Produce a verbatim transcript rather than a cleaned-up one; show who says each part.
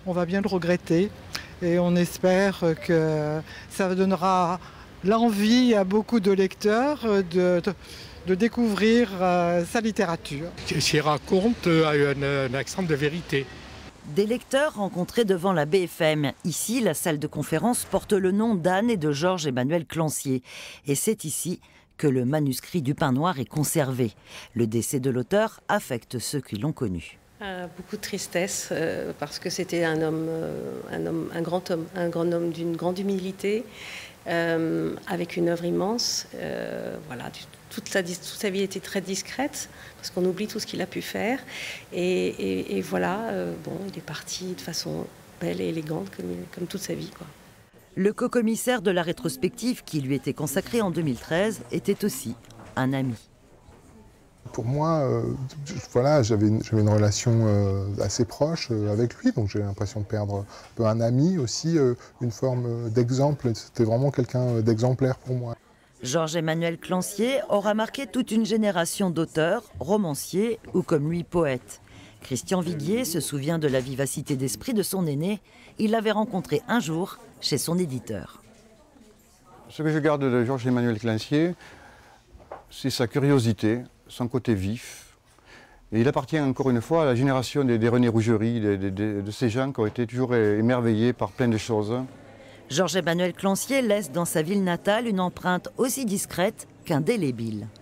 Speaker 1: on va bien le regretter. Et on espère que ça donnera l'envie à beaucoup de lecteurs de, de, de découvrir euh, sa littérature.
Speaker 2: Qui raconte euh, un, un accent de vérité.
Speaker 3: Des lecteurs rencontrés devant la B F M. Ici, la salle de conférence porte le nom d'Anne et de Georges-Emmanuel Clancier. Et c'est ici que le manuscrit du Pain Noir est conservé. Le décès de l'auteur affecte ceux qui l'ont connu.
Speaker 4: Euh, beaucoup de tristesse euh, parce que c'était un homme, euh, un homme, un grand homme, un grand homme d'une grande humilité, euh, avec une œuvre immense. Euh, voilà, toute sa, toute sa vie était très discrète parce qu'on oublie tout ce qu'il a pu faire. Et, et, et voilà, euh, bon, il est parti de façon belle et élégante comme, comme toute sa vie, quoi.
Speaker 3: Le co-commissaire de la rétrospective qui lui était consacrée en deux mille treize était aussi un ami.
Speaker 5: Pour moi, euh, voilà, j'avais une, j'avais une relation euh, assez proche euh, avec lui, donc j'ai l'impression de perdre un peu un ami aussi, euh, une forme d'exemple. C'était vraiment quelqu'un d'exemplaire pour moi.
Speaker 3: Georges-Emmanuel Clancier aura marqué toute une génération d'auteurs, romanciers ou comme lui poètes. Christian Viguier se souvient de la vivacité d'esprit de son aîné. Il l'avait rencontré un jour chez son éditeur.
Speaker 6: Ce que je garde de Georges-Emmanuel Clancier, c'est sa curiosité, son côté vif. Et il appartient encore une fois à la génération des, des René Rougerie, de, de, de, de ces gens qui ont été toujours émerveillés par plein de choses.
Speaker 3: Georges-Emmanuel Clancier laisse dans sa ville natale une empreinte aussi discrète qu'indélébile.